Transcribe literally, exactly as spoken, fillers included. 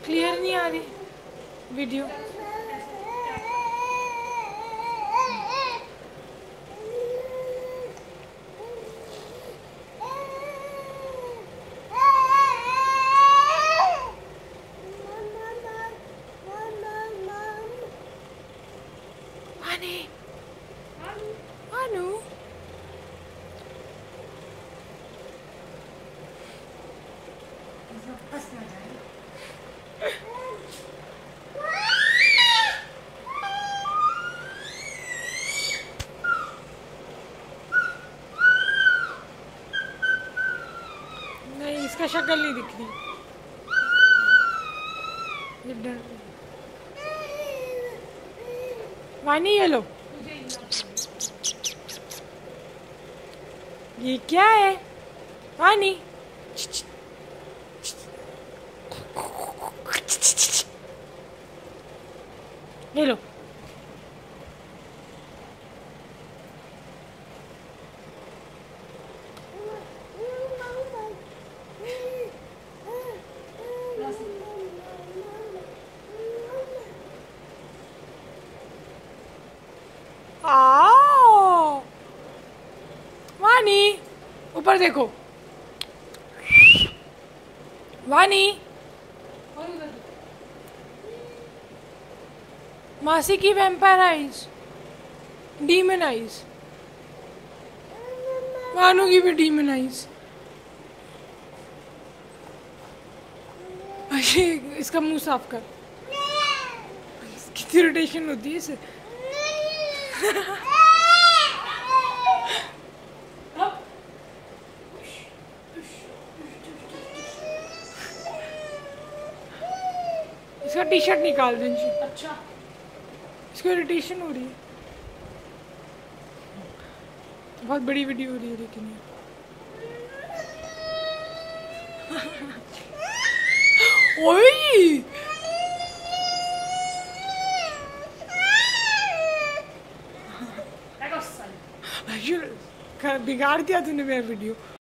Clear नहीं आ रही video. Ani, Anu, नहीं इसका शक्ल नहीं दिख रही। ये डर वानी, ये लो, ये क्या है वानी? ये लो, आओ वानी, ऊपर देखो वानी, मासी की vampire eyes, demon eyes, Vanu की भी डीमन आइज। इसका मुंह साफ कर, कितनी रोटेशन होती है इसे। इसका टी शर्ट निकाल दे। अच्छा, इसको इरिटेशन हो रही है। बहुत बड़ी वीडियो हो रही है लेकिन ये ओए बिगाड़ दिया तूने मेरा वीडियो।